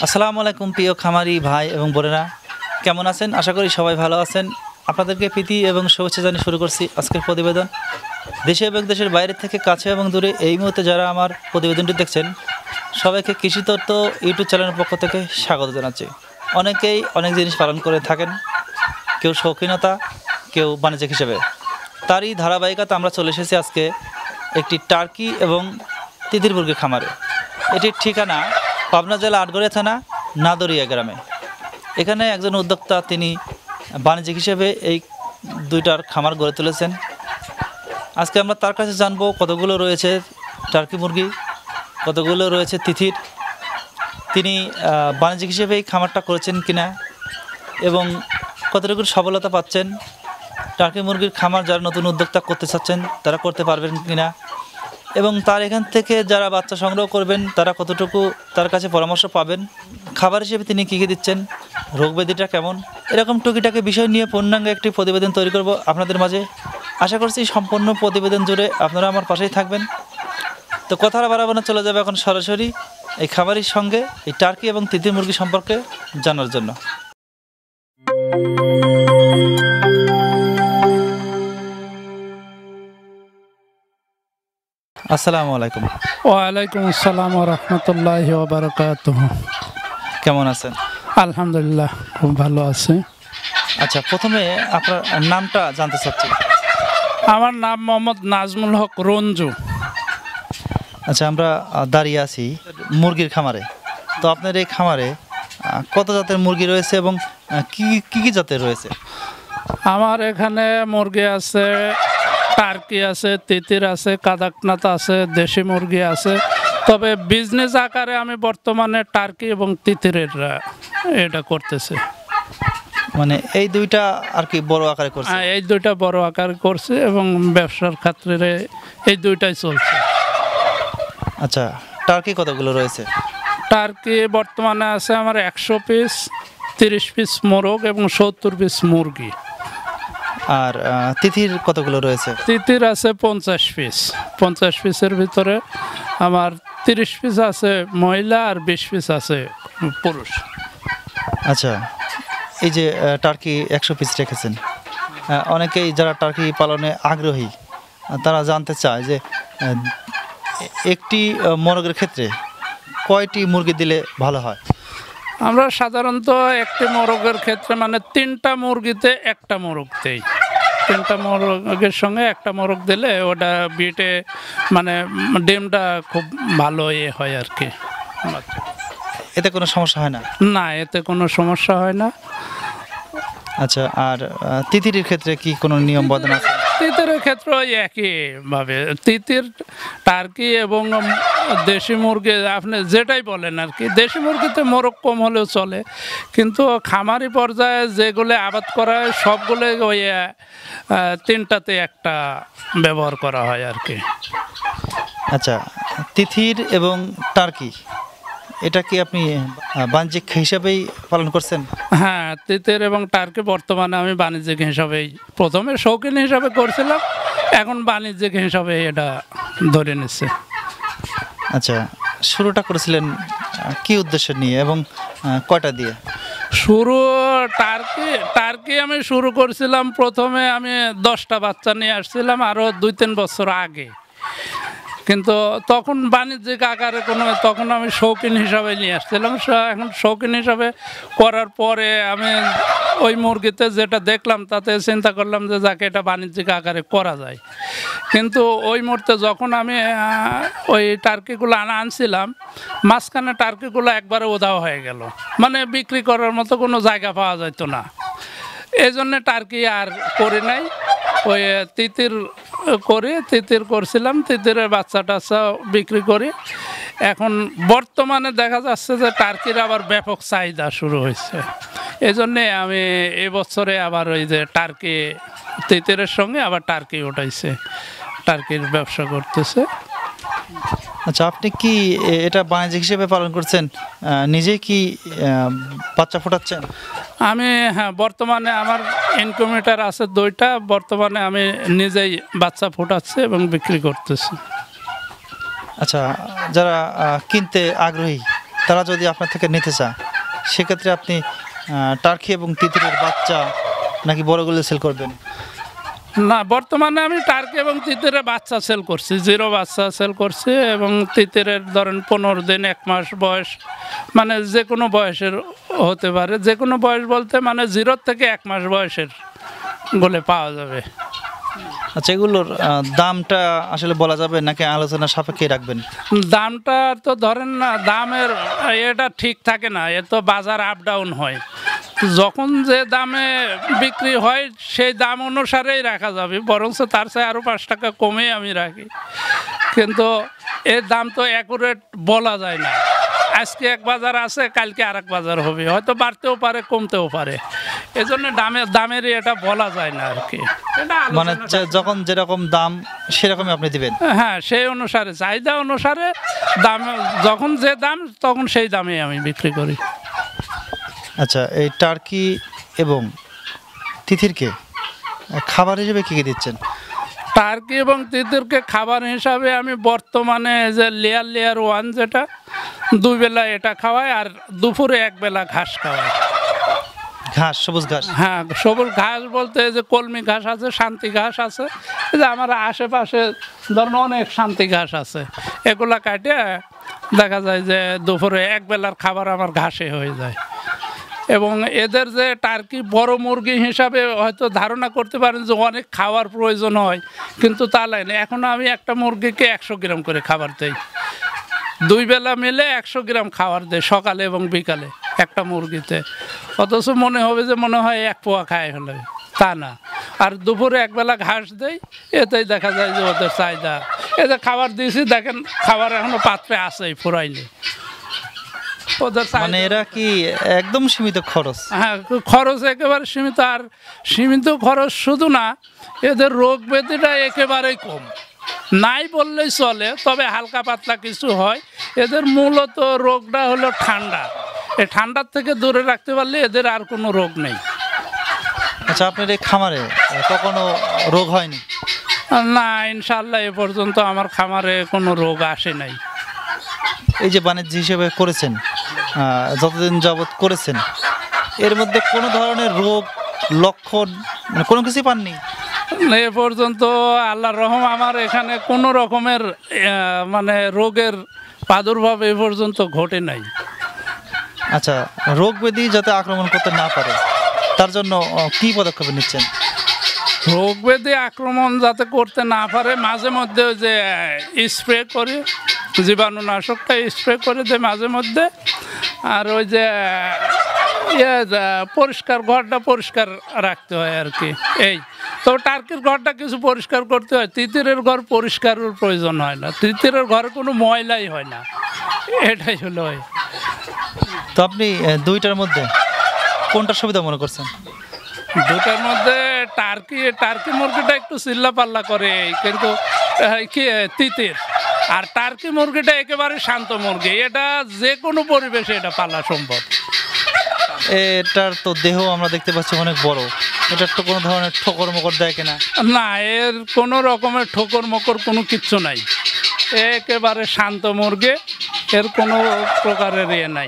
আসসালামু আলাইকুম প্রিয় খামারি ভাই এবং বোনেরা, কেমন আছেন? আশা করি সবাই ভালো আছেন। আপনাদেরকে প্রীতি এবং শুভেচ্ছা জানিয়ে শুরু করছি আজকের প্রতিবেদন। দেশে এবং দেশের বাইরে থেকে কাছে এবং দূরে এই মুহূর্তে যারা আমার প্রতিবেদনটি দেখছেন, সবাইকে কৃষি তত্ত্ব ইউটিউব চ্যানেলের পক্ষ থেকে স্বাগত জানাচ্ছি। অনেকেই অনেক জিনিস পালন করে থাকেন, কেউ শৌখিনতা, কেউ বাণিজ্যিক হিসেবে। তারই ধারাবাহিকতা আমরা চলে এসেছি আজকে একটি টার্কি এবং তিতির মুরগির খামারে। এটির ঠিকানা পাবনা জেলা আটঘর থানা নাদরিয়া গ্রামে। এখানে একজন উদ্যোক্তা, তিনি বাণিজ্যিক হিসেবে এই দুইটার খামার গড়ে তুলেছেন। আজকে আমরা তার কাছে জানবো কতগুলো রয়েছে টার্কি মুরগি, কতগুলো রয়েছে তিথির, তিনি বাণিজ্যিক হিসেবে এই খামারটা করেছেন কিনা এবং কতটুকু সফলতা পাচ্ছেন। টার্কি মুরগির খামার যারা নতুন উদ্যোক্তা করতে চাচ্ছেন তারা করতে পারবেন কিনা, এবং তার এখান থেকে যারা বাচ্চা সংগ্রহ করবেন তারা কতটুকু তার কাছে পরামর্শ পাবেন, খাবার হিসেবে তিনি কী কী দিচ্ছেন, রোগব্যাধিটা কেমন, এরকম টুকিটাকি বিষয় নিয়ে পূর্ণাঙ্গ একটি প্রতিবেদন তৈরি করব আপনাদের মাঝে। আশা করছি সম্পূর্ণ প্রতিবেদন জুড়ে আপনারা আমার পাশেই থাকবেন। তো কথা বাড়াবো না, চলে যাবে এখন সরাসরি এই খামারির সঙ্গে এই টার্কি এবং তিতির মুরগি সম্পর্কে জানার জন্য। আসসালামু আলাইকুম। ওয়ালাইকুম আসসালাম ওয়া রাহমাতুল্লাহি ওয়া বারাকাতুহু। কেমন আছেন? আলহামদুলিল্লাহ, খুব ভালো আছি। আচ্ছা, প্রথমে আপনার নামটা জানতে চাচ্ছি। আমার নাম মোহাম্মদ নাজমুল হক রঞ্জু। আচ্ছা, আমরা দাঁড়িয়ে আছি মুরগির খামারে। তো আপনার এই খামারে কত জাতের মুরগি রয়েছে এবং কি কি জাতের রয়েছে? আমার এখানে মুরগি আছে, টার্কি আছে, তিতির আছে, কাদাকনাথ আছে, দেশি মুরগি আছে। তবে বিজনেস আকারে আমি বর্তমানে টার্কি এবং তিতিরের এটা করতেছি। মানে এই দুইটা আর কি বড় আকারে করছে? হ্যাঁ, এই দুইটা বড় আকারে করছে এবং ব্যবসার ক্ষেত্রে এই দুইটাই চলছে। আচ্ছা, টার্কি কতগুলো রয়েছে? টার্কি বর্তমানে আছে আমার 100 পিস, 30 পিস মোরগ এবং 70 পিস মুরগি। আর তিথির কতগুলো রয়েছে? তিতির আছে 50 পিস। 50 পিসের ভিতরে আমার 30 পিস আছে মহিলা আর 20 পিস আছে পুরুষ। আচ্ছা, এই যে টার্কি 100 পিস রেখেছেন, অনেকেই যারা টার্কি পালনে আগ্রহী তারা জানতে চায় যে একটি মোরগের ক্ষেত্রে কয়টি মুরগি দিলে ভালো হয়? আমরা সাধারণত একটি মোরগের ক্ষেত্রে মানে 3টা মুরগিতে একটা মোরগ দেই। 3টা মোরগের সঙ্গে একটা মোরগ দিলে ওটা বিটে মানে ডিমটা খুব ভালো হয় আর কি। এতে কোনো সমস্যা হয় না? না, এতে কোনো সমস্যা হয় না। আচ্ছা, আর তিতিরের ক্ষেত্রে কি কোনো নিয়ম বদল আছে? তিতিরের ক্ষেত্রে একইভাবে তিতির, টার্কি এবং দেশি মুরগি আপনি যেটাই বলেন আর কি। দেশি মুরগিতে মোরগ কম হলেও চলে, কিন্তু খামারি পর্যায়ে যেগুলো আবাদ করা হয় সবগুলো ওই 3টাতে একটা ব্যবহার করা হয় আর কি। আচ্ছা, তিথির এবং টার্কি এটা কি আপনি বাণিজ্যিক হিসাবেই পালন করছেন? হ্যাঁ, তিতির এবং টার্কি বর্তমানে আমি বাণিজ্যিক হিসাবেই, প্রথমে শৌখিন হিসাবে করছিলাম, এখন বাণিজ্যিক হিসাবে এটা ধরে নিচ্ছে। আচ্ছা, শুরুটা করেছিলেন কি উদ্দেশ্য নিয়ে এবং কয়টা দিয়ে? শুরু টার্কি আমি শুরু করছিলাম, প্রথমে আমি 10টা বাচ্চা নিয়ে আসছিলাম আরও 2-3 বছর আগে, কিন্তু তখন বাণিজ্যিক আকারে তখন আমি শৌখিন হিসাবে নিয়ে আসছিলাম। এখন শৌখিন হিসাবে করার পরে আমি ওই মুরগিতে যেটা দেখলাম তাতে চিন্তা করলাম যে যাকে এটা বাণিজ্যিক আকারে করা যায়। কিন্তু ওই মুহূর্তে যখন আমি ওই টার্কিগুলো আনছিলাম, মাঝখানে টার্কিগুলো একবারে উধাও হয়ে গেল, মানে বিক্রি করার মতো কোনো জায়গা পাওয়া যেত না। এই জন্যে টার্কি আর করি নাই, ওই তিতির করছিলাম, তিতিরের বাচ্চা টাচ্চা বিক্রি করি। এখন বর্তমানে দেখা যাচ্ছে যে টার্কির আবার ব্যাপক চাহিদা শুরু হয়েছে। এই জন্যে আমি এবছরে আবার ওই যে টার্কি, তিতিরের সঙ্গে আবার টার্কি উঠাইছে, টার্কির ব্যবসা করতেছে। আচ্ছা, আপনি কি এটা বাণিজ্যিক হিসেবে পালন করছেন? নিজেই কি বাচ্চা ফোটাচ্ছেন? আমি হ্যাঁ, বর্তমানে আমার ইনকিউবেটর আছে 2টা, বর্তমানে আমি নিজেই বাচ্চা ফোটাচ্ছি এবং বিক্রি করতেছি। আচ্ছা, যারা কিনতে আগ্রহী তারা যদি আপনার থেকে নিতে চায় সেক্ষেত্রে আপনি টার্কি এবং তিতিরের বাচ্চা নাকি বড়গুলো সেল করবেন? না, বর্তমানে আমি টার্কি এবং তিতিরের বাচ্চা সেল করছি, 0 বাচ্চা সেল করছি, এবং তিতিরের ধরেন 15 দিন 1 মাস বয়স, মানে যে কোনো বয়সের হতে পারে, যে কোনো বয়স বলতে মানে 0 থেকে 1 মাস বয়সের বলে পাওয়া যাবে। আচ্ছা, এগুলোর দামটা আসলে বলা যাবে নাকি আলোচনা সাপেক্ষে রাখবেন? দামটা তো ধরেন না, দামের এটা ঠিক থাকে না, এ তো বাজার আপ ডাউন হয়, যখন যে দামে বিক্রি হয় সেই দাম অনুসারেই রাখা যাবে, বরঞ্চ তার চেয়ে আরও 5 টাকা কমে আমি রাখি, কিন্তু এর দাম তো অ্যাকুরেট বলা যায় না। আজকে এক বাজার আছে, কালকে আর এক বাজার হবে, হয়তো বাড়তেও পারে কমতেও পারে, এজন্য দামের এটা বলা যায় না আর কি। মানে যখন যেরকম দাম সেরকমই আপনি দিবেন? হ্যাঁ, সেই অনুসারে চাহিদা অনুসারে দাম, যখন যে দাম তখন সেই দামে আমি বিক্রি করি। আচ্ছা, এই টার্কি এবং তিতিরকে খাবার হিসেবে কী কী দিচ্ছেন? টার্কি এবং তিতিরকে খাবার হিসাবে আমি বর্তমানে যে লেয়ার 1 যেটা 2 বেলা এটা খাওয়াই, আর দুপুরে 1 বেলা ঘাস খাওয়াই। ঘাস, সবুজ ঘাস? হ্যাঁ, সবুজ ঘাস বলতে যে কলমি ঘাস আছে, শান্তি ঘাস আছে, এই যে আমার আশেপাশে ধরুন অনেক শান্তি ঘাস আছে, এগুলা কাটে দেখা যায় যে দুপুরে 1 বেলার খাবার আমার ঘাসে হয়ে যায়। এবং এদের যে টার্কি বড় মুরগি হিসাবে হয়তো ধারণা করতে পারেন যে অনেক খাওয়ার প্রয়োজন হয়, কিন্তু তা লাগে না। এখন আমি একটা মুরগিকে 100 গ্রাম করে খাবার দেই, 2 বেলা মিলে 100 গ্রাম খাবার দেয় সকালে এবং বিকালে একটা মুরগিতে, অথচ মনে হবে যে মনে হয় 1 পোয়া খায় হলে, তা না। আর দুপুরে 1 বেলা ঘাস দেয়, এতেই দেখা যায় যে ওদের চাহিদা। এতে খাবার দিয়েছি, দেখেন খাবার এখনো পাত্রে আছেই, ফুরাইনি। মানে এরা কি একদম সীমিত খরচ? হ্যাঁ, খরচ একেবারে সীমিত, আর সীমিত খরচ শুধু না, এদের রোগ ব্যাধিটা একেবারেই কম, নাই বললেই চলে, তবে হালকা পাতলা কিছু হয়। এদের মূলত রোগটা হলো ঠান্ডা, এই ঠান্ডার থেকে দূরে রাখতে পারলে এদের আর কোনো রোগ নেই। আচ্ছা, আপনার এই খামারে কখনো রোগ হয়নি? না, ইনশাআল্লাহ এ পর্যন্ত আমার খামারে কোনো রোগ আসে নাই। এই যে বাণিজ্য হিসেবে করেছেন, যতদিন যাবৎ করেছেন, এর মধ্যে কোনো ধরনের রোগ লক্ষণ মানে কোনো কিছুই পাননি? এ পর্যন্ত আল্লাহর রহম আমার এখানে কোনো রকমের মানে রোগের প্রাদুর্ভাব এ পর্যন্ত ঘটে নাই। আচ্ছা, রোগ ব্যাধি যাতে আক্রমণ করতে না পারে তার জন্য কি পদক্ষেপ নিচ্ছেন? রোগ ব্যাধি আক্রমণ যাতে করতে না পারে মাঝে মধ্যে ওই যে স্প্রে করি, জীবাণুনাশকটা স্প্রে করে দেয় মাঝে মধ্যে, আর ওই যে পরিষ্কার ঘরটা পরিষ্কার রাখতে হয় আর কি। এই তো টার্কির ঘরটা কিছু পরিষ্কার করতে হয়, তিতিরের ঘর পরিষ্কারের প্রয়োজন হয় না, তিতিরের ঘরে কোনো ময়লাই হয় না, এটাই হলো। তো আপনি দুইটার মধ্যে কোনটা সুবিধা মনে করছেন? দুটার মধ্যে টার্কি মুরগিটা একটু চিল্লা পাল্লা করে, কিন্তু কি তিতির, আর টার্কি মুরগিটা একেবারে শান্ত মুরগি, এটা যে কোনো পরিবেশে এটা পালা সম্ভব। এটার তো দেহ আমরা দেখতে পাচ্ছি অনেক বড়, এটার তো কোনো ধরনের ঠোকর মকর দেয় কিনা? না, এর কোনো রকমের ঠোকর মকর কোনো কিচ্ছু নাই, একেবারে শান্ত মুরগি, এর কোনো প্রকারের ইয়ে নাই।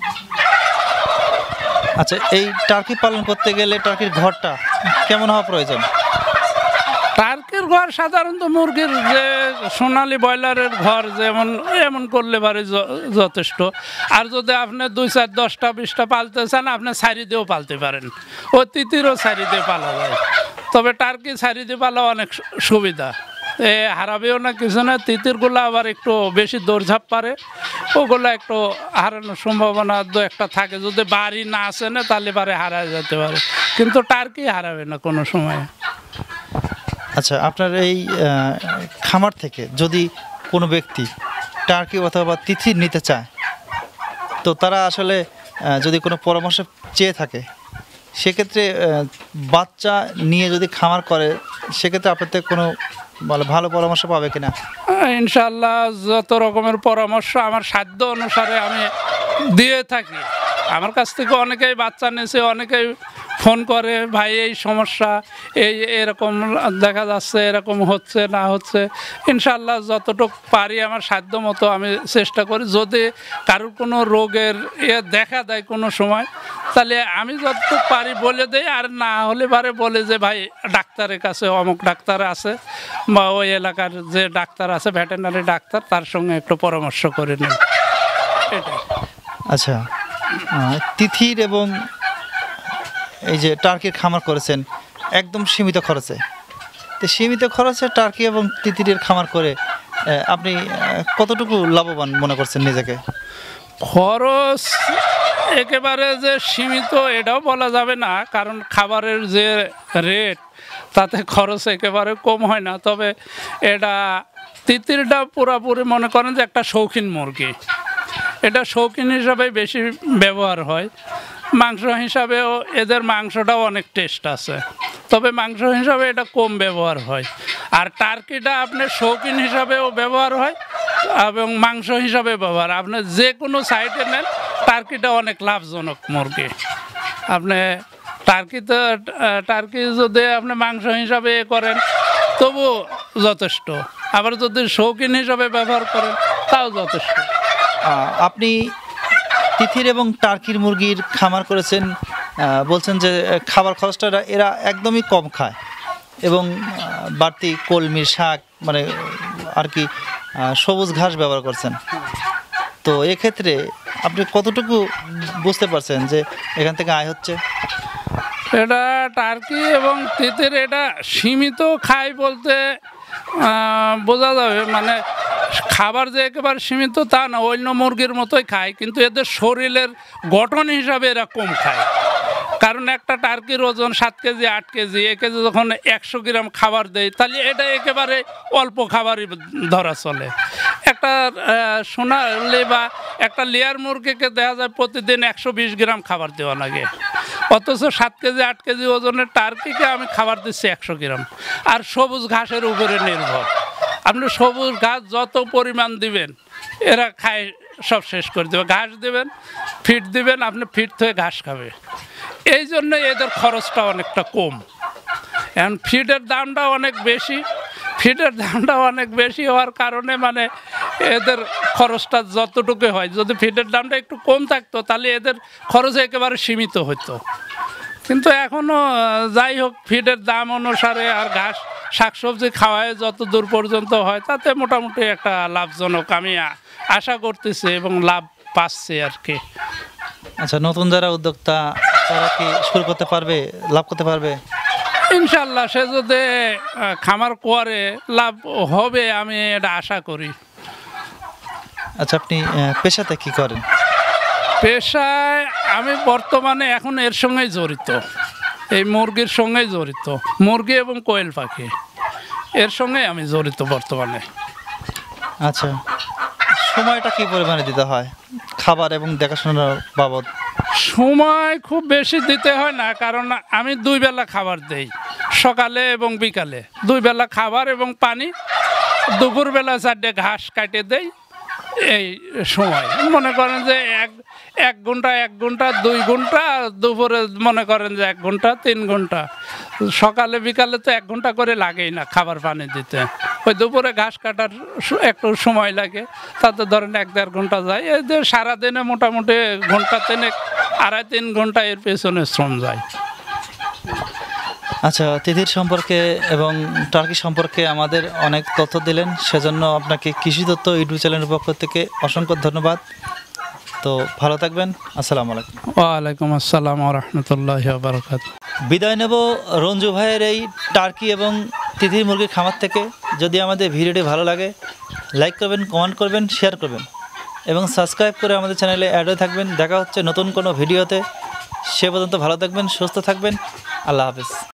আচ্ছা, এই টার্কি পালন করতে গেলে টার্কির ঘরটা কেমন হওয়া প্রয়োজন? টার্কির ঘর সাধারণত মুরগির যে সোনালী ব্রয়লারের ঘর যেমন, এমন করলে পারে যথেষ্ট। আর যদি আপনি 2, 4, 10টা 20টা পালতে চান, আপনি ছাড়ি দিয়েও পালতে পারেন, ও তিতিরও ছাড়ি দিয়ে পালা যায়, তবে টার্কি ছাড়ি দিয়ে পালা অনেক সুবিধা, হারাবেও না কিছু না। তিতিরগুলো আবার একটু বেশি দৌড়ঝাঁপ পারে, ওগুলো একটু হারানোর সম্ভাবনা 2-1টা থাকে, যদি বাড়ি না আসে না তাহলে পারে হারা যেতে পারে, কিন্তু টার্কি হারাবে না কোনো সময়। আচ্ছা, আপনার এই খামার থেকে যদি কোনো ব্যক্তি টার্কি অথবা তিতির নিতে চায়, তো তারা আসলে যদি কোনো পরামর্শ চেয়ে থাকে, সেক্ষেত্রে বাচ্চা নিয়ে যদি খামার করে, সেক্ষেত্রে আপনার থেকে কোনো ভালো পরামর্শ পাবে কিনা? ইনশাআল্লাহ যত রকমের পরামর্শ আমার সাধ্য অনুসারে আমি দিয়ে থাকি। আমার কাছ থেকে অনেকেই বাচ্চা নিয়েছে, অনেকেই ফোন করে, ভাই এই সমস্যা, এরকম দেখা যাচ্ছে, এরকম হচ্ছে না হচ্ছে। ইনশাল্লাহ যতটুকু পারি আমার সাধ্য মতো আমি চেষ্টা করি। যদি কারোর কোনো রোগের দেখা দেয় কোনো সময়, তাহলে আমি যতটুকু পারি বলে দেই, আর না হলে পারে বলে যে ভাই ডাক্তারের কাছে অমুক ডাক্তার আছে বা ওই এলাকার যে ডাক্তার আছে ভেটেরিনারি ডাক্তার, তার সঙ্গে একটু পরামর্শ করে নিন। এটাই। আচ্ছা, তিথির এবং এই যে টার্কির খামার করেছেন একদম সীমিত খরচে, তো সীমিত খরচে টার্কি এবং তিতিরের খামার করে আপনি কতটুকু লাভবান মনে করছেন নিজেকে? খরচ একেবারে যে সীমিত এটাও বলা যাবে না, কারণ খাবারের যে রেট তাতে খরচ একেবারে কম হয় না। তবে এটা তিতিরটা পুরোপুরি মনে করেন যে একটা শৌখিন মুরগি, এটা শৌখিন হিসাবে বেশি ব্যবহার হয়। মাংস হিসাবেও এদের মাংসটাও অনেক টেস্ট আছে, তবে মাংস হিসাবে এটা কম ব্যবহার হয়। আর টার্কিটা আপনার শৌখিন হিসাবেও ব্যবহার হয় এবং মাংস হিসাবে ব্যবহার, আপনি যে কোনো সাইডে নেন টার্কিটা অনেক লাভজনক মুরগি। আপনি টার্কি যদি আপনি মাংস হিসাবে করেন তবু যথেষ্ট, আবার যদি শৌখিন হিসাবে ব্যবহার করেন তাও যথেষ্ট। আপনি তিথির এবং টার্কির মুরগির খামার করেছেন, বলছেন যে খাবার খরচটা এরা একদমই কম খায় এবং বাড়তি কলমি শাক মানে আর কি সবুজ ঘাস ব্যবহার করছেন। তো এক্ষেত্রে আপনি কতটুকু বুঝতে পারছেন যে এখান থেকে আয় হচ্ছে? এটা টার্কি এবং তিতির এটা সীমিত খায় বলতে বোঝা যাবে, মানে খাবার যে একেবারে সীমিত তা না, অন্য মুরগির মতোই খায়, কিন্তু এদের শরীরের গঠন হিসাবে এরা কম খায়। কারণ একটা টার্কির ওজন 7 কেজি 8 কেজি, একে যখন 100 গ্রাম খাবার দেয় তাহলে এটা একেবারে অল্প খাবারই ধরা চলে। একটা সোনালি বা একটা লেয়ার মুরগিকে দেখা যায় প্রতিদিন 120 গ্রাম খাবার দেওয়া লাগে, অথচ 7 কেজি 8 কেজি ওজনের টার্কিকে আমি খাবার দিচ্ছি 100 গ্রাম। আর সবুজ ঘাসের উপরে নির্ভর, আপনি সবুজ ঘাস যত পরিমাণ দিবেন এরা খায় সব শেষ করে দেবে। ঘাস দেবেন, ফিট দিবেন, আপনি ফিট থেকে ঘাস খাবে। এই জন্য এদের খরচটা অনেকটা কম। এখন ফিডের দামটা অনেক বেশি, ফিডের দামটা অনেক বেশি হওয়ার কারণে মানে এদের খরচটা যতটুকু হয়, যদি ফিডের দামটা একটু কম থাকতো তাহলে এদের খরচ একেবারে সীমিত হতো। কিন্তু এখনও যাই হোক, ফিডের দাম অনুসারে আর ঘাস শাকসবজি খাওয়ায় যত দূর পর্যন্ত হয় তাতে মোটামুটি একটা লাভজনক আমি আশা করতেছি এবং লাভ পাচ্ছি আর কি। আচ্ছা, নতুন যারা উদ্যোক্তা তারা কি শুরু করতে পারবে, লাভ করতে পারবে? ইনশাল্লাহ সে যদি খামার করে লাভ হবে আমি এটা আশা করি। আচ্ছা, আপনি পেশাতে কি করেন? পেশায় আমি বর্তমানে এখন এর সঙ্গেই জড়িত, এই মুরগির সঙ্গেই জড়িত, মুরগি এবং কোয়েল পাখি এর সঙ্গে আমি জড়িত বর্তমানে। আচ্ছা, সময়টা কি পরিমাণে দিতে হয় খাবার এবং দেখাশোনার বাবদ? সময় খুব বেশি দিতে হয় না, কারণ আমি 2 বেলা খাবার দেই, সকালে এবং বিকালে 2 বেলা খাবার এবং পানি, দুপুরবেলা 4টে ঘাস কাটে দেই। এই সময় মনে করেন যে এক ঘন্টা 2 ঘন্টা, দুপুরে মনে করেন যে 1 ঘন্টা 3 ঘন্টা, সকালে বিকালে তো 1 ঘন্টা করে লাগেই না খাবার পানি দিতে। ওই দুপুরে ঘাস কাটার একটু সময় লাগে, তাতে ধরেন 1-1.5 ঘন্টা যায়। এই যে সারাদিনে মোটামুটি ঘন্টা 2.5-3 ঘন্টা এর পেছনে শ্রম যায়। আচ্ছা, তিথির সম্পর্কে এবং টার্কি সম্পর্কে আমাদের অনেক তথ্য দিলেন, সেজন্য আপনাকে কৃষি তথ্য ইউটিউব চ্যানেলের পক্ষ থেকে অসংখ্য ধন্যবাদ। তো ভালো থাকবেন, আসসালামু আলাইকুম। ওয়ালাইকুম আসসালাম ওয়া রাহমাতুল্লাহি ওয়া বারাকাতুহু। বিদায় নেব রঞ্জু ভাইয়ের এই টার্কি এবং তিথির মুরগির খামার থেকে। যদি আমাদের ভিডিওটি ভালো লাগে লাইক করবেন, কমেন্ট করবেন, শেয়ার করবেন এবং সাবস্ক্রাইব করে আমাদের চ্যানেলে অ্যাড হয়ে থাকবেন। দেখা হচ্ছে নতুন কোনো ভিডিওতে, সে পর্যন্ত ভালো থাকবেন, সুস্থ থাকবেন, আল্লাহ হাফেজ।